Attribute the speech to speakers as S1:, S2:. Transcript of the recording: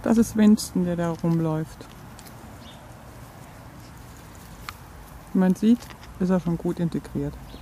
S1: Das ist Winston, der da rumläuft. Wie man sieht, ist er schon gut integriert.